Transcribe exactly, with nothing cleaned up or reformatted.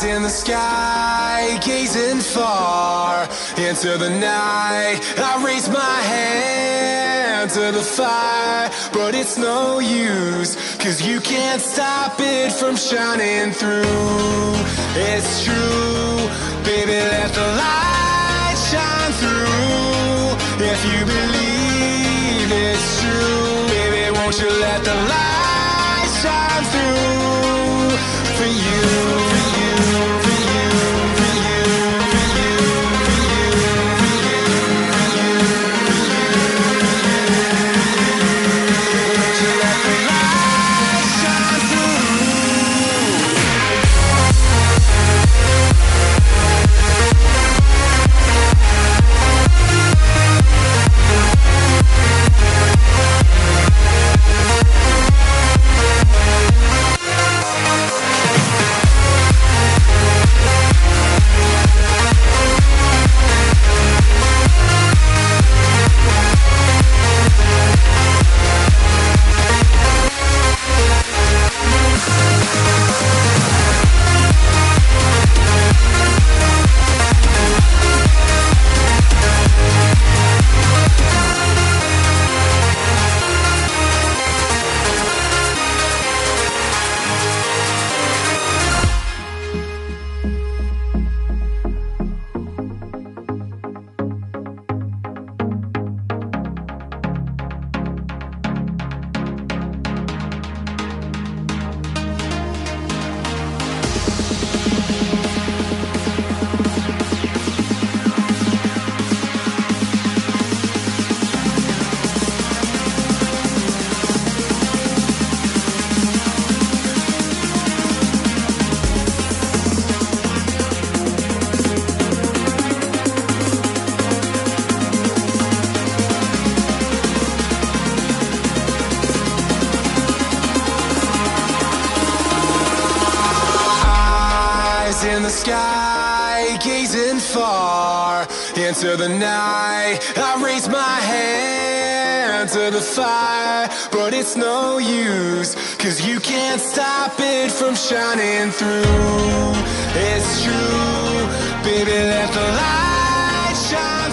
in the sky, gazing far into the night. I raise my hand to the fire, but it's no use, 'cause you can't stop it from shining through. It's true, baby, let the light shine through. If you believe it's true, baby, won't you let the light shine through for you, for you, for you, for you, for you, for you, for you, for you, for you. Won't you let the light shine through? In the sky, gazing far into the night. I raise my hand to the fire, but it's no use, 'cause you can't stop it from shining through. It's true, baby, let the light shine